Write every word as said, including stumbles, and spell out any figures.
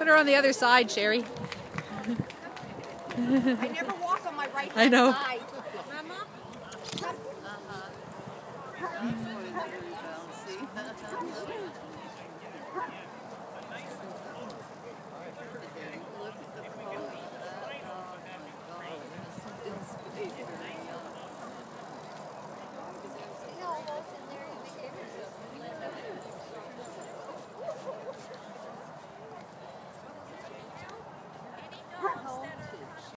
her on the other side, Sherry. I never walk on my right I know. side. Uh-huh.